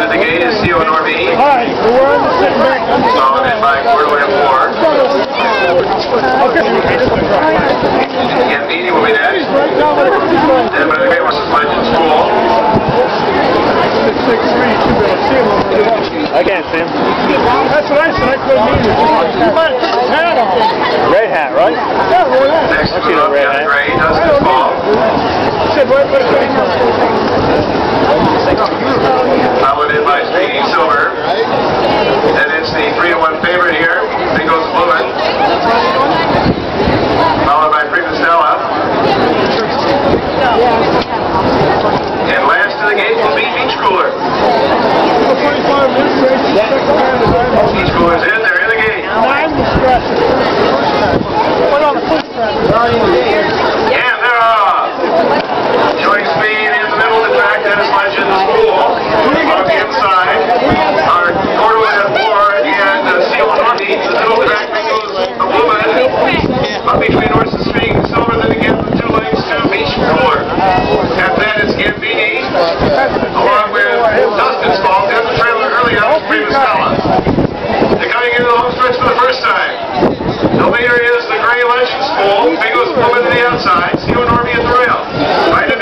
at the gate is CO Norby. Hi, we're on the sitting back. Followed in by Quarterway of 4. Gambini will be next. Then by the Great Western Legends School. I can't see him. That's what I said. I couldn't meet him. You might have took his hat off. Red hat, right? Yeah, red hat. Next to move up, Young Gray, Dustin Ball. Said right by the Followed in by Speeding Silver. Then it's the 3-1 favorite here. Bingo's Blumen. Followed by Prima Stella. And last to the gate will be Beach Cooler. Beach Cooler's in, they're in the gate. And they're off. Showing speed in the middle of the track, that is Legends School. On the inside are Quarterway at 4 and CO Norby. In the middle of the track, Bingo's Blumen. Up between North and Speeding Silver, then again the 2 lanes to Beach Cooler. After that it's Gambini, along with Dustin's Ball, and the trailer early up, Prima Stella. They're coming into the home stretch for the first time. The leader is the Gray Legends School. Bingo's Blumen to the outside. CO Norby at the rail. Right